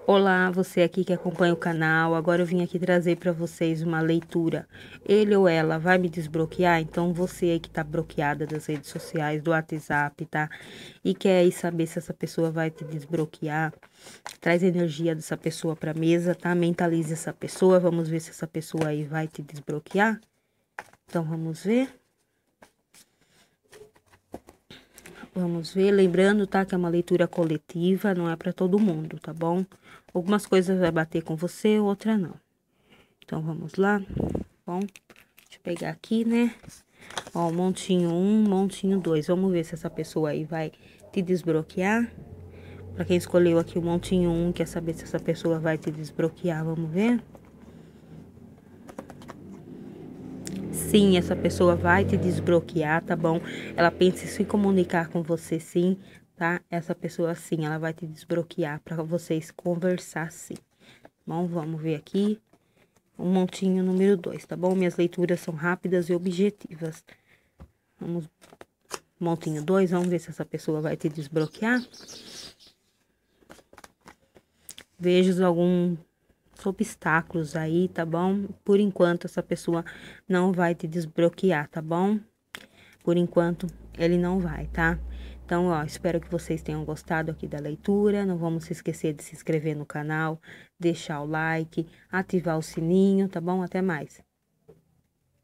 Olá, você aqui que acompanha o canal. Agora eu vim aqui trazer para vocês uma leitura. Ele ou ela vai me desbloquear? Então você aí que tá bloqueada das redes sociais, do WhatsApp, tá? E quer aí saber se essa pessoa vai te desbloquear? Traz a energia dessa pessoa pra mesa, tá? Mentalize essa pessoa. Vamos ver se essa pessoa aí vai te desbloquear. Então vamos ver. Vamos ver, lembrando, tá, que é uma leitura coletiva, não é para todo mundo, tá bom? Algumas coisas vai bater com você, outra não. Então, vamos lá. Bom, deixa eu pegar aqui, né? Ó, montinho 1, montinho 2. Vamos ver se essa pessoa aí vai te desbloquear. Pra quem escolheu aqui o montinho 1, quer saber se essa pessoa vai te desbloquear, vamos ver. Sim, essa pessoa vai te desbloquear, tá bom? Ela pensa em se comunicar com você, sim, tá? Essa pessoa, sim, ela vai te desbloquear para vocês conversar, sim. Bom, vamos ver aqui o montinho número 2, tá bom? Minhas leituras são rápidas e objetivas. Vamos, montinho 2, vamos ver se essa pessoa vai te desbloquear. Vejo alguns obstáculos aí, tá bom? Por enquanto, essa pessoa não vai te desbloquear, tá bom? Por enquanto, ele não vai, tá? Então, ó, espero que vocês tenham gostado aqui da leitura. Não vamos se esquecer de se inscrever no canal, deixar o like, ativar o sininho, tá bom? Até mais.